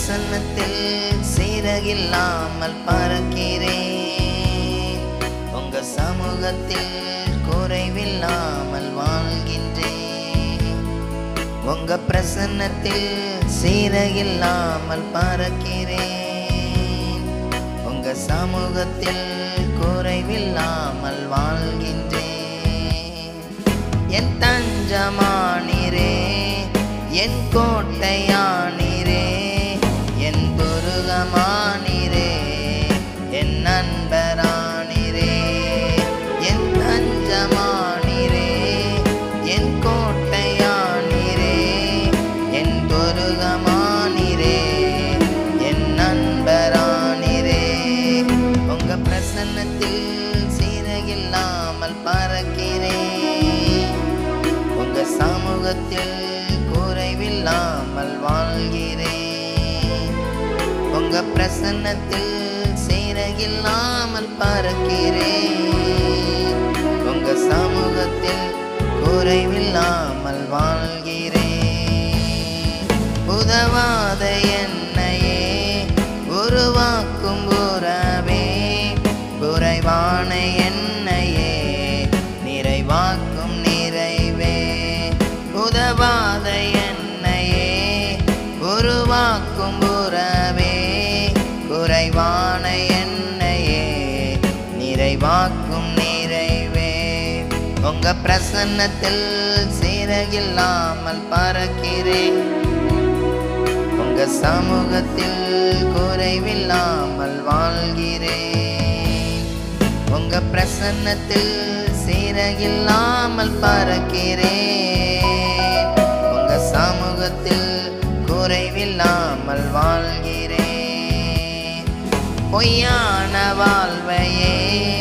பிரசன்னத்தில் சீரகில்லாமல் பறக்கிறேன். உங்க சமூகத்தில் குறைவில்லாமல் வாழ்கின்றேன். உங்க பிரசன்னத்தில் சீரகில்லாமல் பறக்கிறேன். உங்க சமூகத்தில் குறைவில்லாமல் வாழ்கின்றேன். என் தஞ்சமானீரே, என் கோட்டையானீரே, என் துருகமானீரே, என் நண்பரானீரே. என் தஞ்சமானீரே, என் கோட்டையானீரே, என் துருகமானீரே, என் நண்பரானீரே. உங்க பிரசன்னத்தில் சீரகில்லாமல் பறக்கிறேன். உங்க சமூகத்தில் குறைவில்லாமல் வாழ்கிறேன். உங்க பிரசன்னத்தில் சீரகில்லாமல் பறக்கிறேன். உங்க சமூகத்தில் குறைவில்லாமல் வாழ்கிறேன். உதவாத என்னையே உருவாக்கும் உறவே, குறைவான என்னையே நிறைவாக்கும் நிறைவே. உதவாத என்னையே உருவாக்கும் உறவே, குறைவான என்னையே நிறைவாக்கும் நிறைவே. உங்க பிரசன்னத்தில் சீரகில்லாமல் பறக்கிறேன். உங்க சமூகத்தில் குறைவில்லாமல் வாழ்கிறேன். உங்க பிரசன்னத்தில் சீரகில்லாமல் பறக்கிறேன். உங்க சமூகத்தில் குறைவில்லாமல் வாழ்கிறேன். பொய்யான வாழ்வையே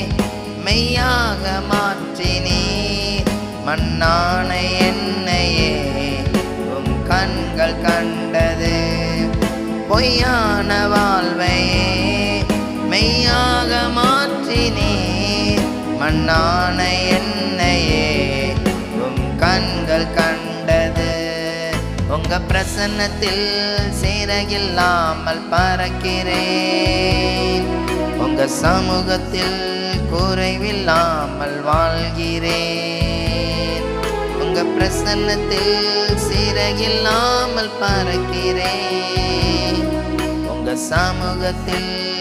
மெய்யாக மாற்றினீர். மண்ணான என்னையே உம் கண்கள் கண்டது. பொய்யான வாழ்வையே மெய்யாக மாற்றினீர். மண்ணான என்னையே உம் கண்கள் கண்டது. உங்க பிரசன்னத்தில் சீரகில்லாமல் பறக்கிறேன். உங்க சமூகத்தில் குறைவில்லாமல் வாழ்கிறேன். உங்க பிரசன்னத்தில் சீரகில்லாமல் பறக்கிறேன். உங்க சமூகத்தில்